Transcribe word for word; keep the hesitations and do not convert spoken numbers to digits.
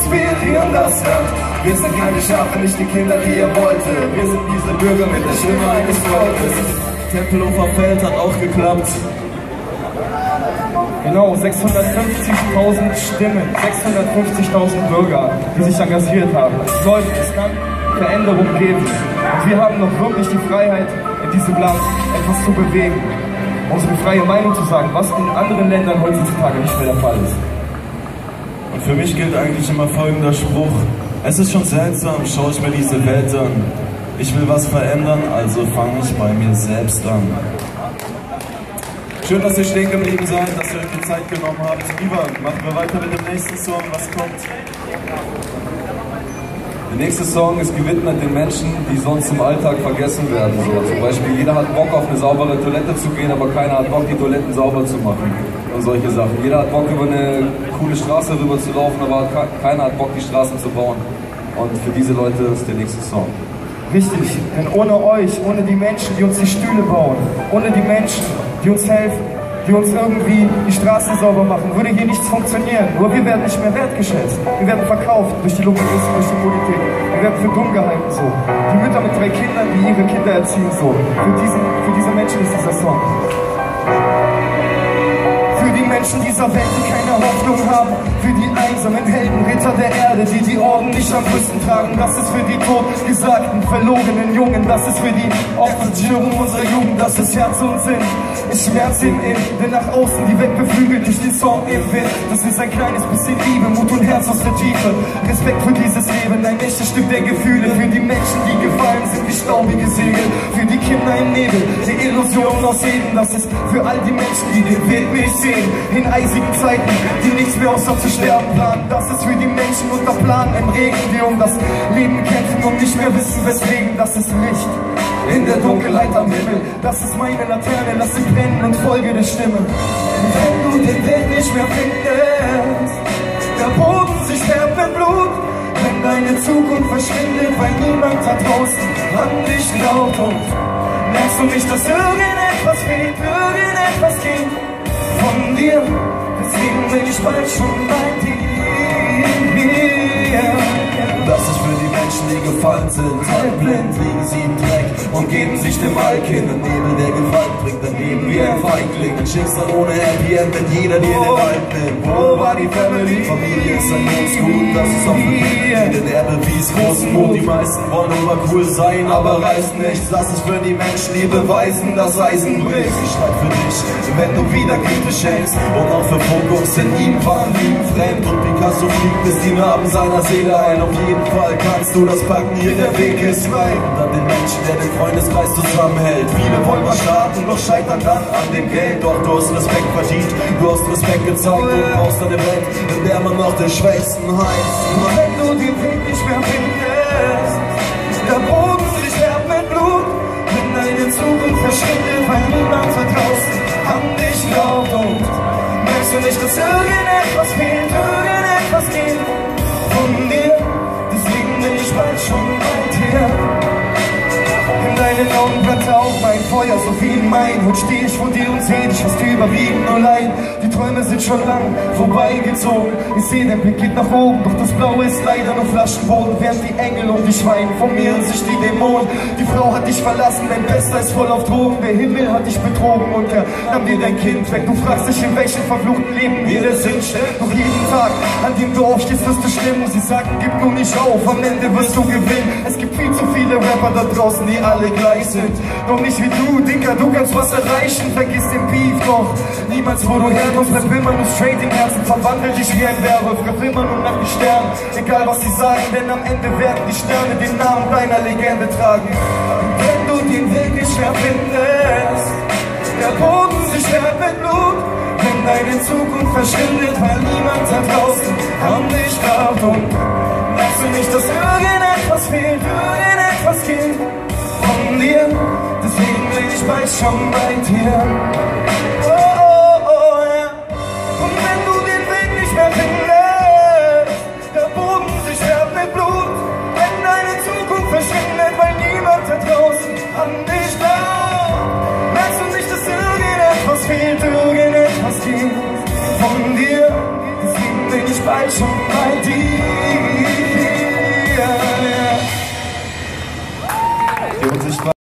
fehlt hier an das Land. Wir sind keine Schafe, nicht die Kinder, die ihr wolltet. Wir sind diese Bürger mit der Stimme eines Volkes. Tempelhofer Feld hat auch geklappt. Genau, sechshundertfünfzigtausend Stimmen, sechshundertfünfzigtausend Bürger, die sich engagiert haben. Es soll, es kann Veränderung geben. Und wir haben noch wirklich die Freiheit, in diesem Land etwas zu bewegen. Unsere freie Meinung zu sagen, was in anderen Ländern heutzutage nicht mehr der Fall ist. Und für mich gilt eigentlich immer folgender Spruch: Es ist schon seltsam, schaue ich mir diese Welt an. Ich will was verändern, also fange ich bei mir selbst an. Schön, dass ihr stehen geblieben seid, dass ihr euch die Zeit genommen habt. Ivan, machen wir weiter mit dem nächsten Song. Was kommt? Der nächste Song ist gewidmet den Menschen, die sonst im Alltag vergessen werden. So, zum Beispiel, jeder hat Bock auf eine saubere Toilette zu gehen, aber keiner hat Bock, die Toiletten sauber zu machen. Und solche Sachen. Jeder hat Bock, über eine coole Straße rüber zu laufen, aber keiner hat Bock, die Straßen zu bauen. Und für diese Leute ist der nächste Song. Richtig, denn ohne euch, ohne die Menschen, die uns die Stühle bauen, ohne die Menschen, die uns helfen, die uns irgendwie die Straßen sauber machen, würde hier nichts funktionieren. Nur wir werden nicht mehr wertgeschätzt. Wir werden verkauft durch die Lobbyisten, durch die Politik. Wir werden für dumm gehalten so. Die Mütter mit drei Kindern, die ihre Kinder erziehen so. Für, diesen, für diese Menschen ist dieser Song. Für die Menschen dieser Welt, die keine Hoffnung haben. Für die einsamen Helden, Ritter der Erde, die die Orden nicht am Brüsten tragen. Das ist für die totgesagten, verlorenen Jungen. Das ist für die Opfertiere unserer Jugend. Das ist Herz und Sinn. Ich Schmerz im Innen, denn nach außen die Welt beflügelt durch den Song im Wind. Das ist ein kleines bisschen Liebe, Mut und Herz aus der Tiefe. Respekt für dieses Leben, ein echtes Stück der Gefühle. Für die Menschen, die gefallen sind wie staubige Segel. Für die Kinder im Nebel, die Illusionen aus Eden. Das ist für all die Menschen, die den Weg nicht sehen. In eisigen Zeiten, die nichts mehr außer zu sterben planen. Das ist für die Menschen unter Plan im Regen, die um das Leben kämpfen und nicht mehr wissen weswegen. Das ist Licht in der Dunkelheit am Himmel. Das ist meine Laterne, lass sie brennen und folge der Stimme. Und wenn du den Weg nicht mehr findest, der Boden sich färbt mit Blut, wenn deine Zukunft verschwindet, weil niemand da draußen an dich glaubt, und merkst du nicht, dass irgendetwas fehlt, irgendetwas geht von dir, deswegen bin ich bald schon bei dir. Das ist für die Menschen, die gefallen sind. Halbblind liegen sie im Dreck und geben sich dem Alk hin. Im Nebel der Gewalt bringt ein Leben wie ein Feigling. Ein Schicksal ohne Happy End, wenn jeder dir den Wald nimmt. Wo war die Family? Familie ist ein Lebensgut, das ist auch für die den Erbewies großen Mut. Die meisten wollen aber cool sein, aber reißen nichts. Das ist für die Menschen, die beweisen, dass Eisen bricht. Ich schreib für dich, wenn du wieder Güte schenkst. Und auch für Fokus in ihm waren Lieben fremd. Und Picasso fliegt bis die Narben seiner Seele ein. Auf jeden Fall kannst du das packen, hier der Weg ist frei. Und an den Menschen, der den Freundeskreis zusammenhält. Viele wollen was starten, doch scheitern dann an dem Geld. Doch du hast Respekt verdient, du hast Respekt gezeigt und brauchst eine Welt, in der man noch den Schwächsten heißt. Und wenn du den Weg nicht mehr findest, der Boden sich färbt mit Blut, wenn deine Zukunft verschwindet, weil niemand da draußen an dich glaubt, und merkst du nicht, dass irgendetwas fehlt, irgendetwas geht von dir, deswegen bin ich bald schon bei dir. In deinen Augen brennt auf mein Feuer, so wie in mein. Und steh ich vor dir und seh dich fast überwiegend nur Leid. Die Träume sind schon lang vorbeigezogen. Ich seh, dein Blick geht nach oben, doch das Blaue ist leider nur Flaschenboden. Während die Engel um dich weinen, formieren sich die Dämonen. Die Frau hat dich verlassen, dein Bester ist voll auf Drogen. Der Himmel hat dich betrogen und er nahm dir dein Kind weg. Du fragst dich, in welchem verfluchten Leben wir der Sinn steckt. Doch jeden Tag, an dem du aufstehst, wirst du stimmen. Sie sagten, gib nur nicht auf, am Ende wirst du gewinnen. Es gibt viel zu viele Rapper da draußen, die alle gleich sind. Doch nicht wie du, Dicker, du kannst was erreichen. Vergiss den Beef, doch niemals wo du herkommst. Bleib immer nur straight im Herzen, verwandel dich wie ein Werwolf. Griff immer nur nach den Sternen, egal was sie sagen, denn am Ende werden die Sterne den Namen deiner Legende tragen. Und wenn du den Weg nicht mehr findest, der Boden sich färbt mit Blut, wenn deine Zukunft verschwindet, weil niemand da draußen an dich glaubt, und merkst du nicht, dass irgendetwas fehlt, irgendetwas geht von dir, deswegen bin ich bald schon bei dir. Oh, oh, oh, ja. Und wenn du den Weg nicht mehr findest, der Boden sich färbt mit Blut, wenn deine Zukunft verschwindet, weil niemand da draußen an dich glaubt, merkst du nicht, dass irgendetwas fehlt, irgendetwas geht von dir, deswegen bin ich bald schon bei dir. Die unsichtbare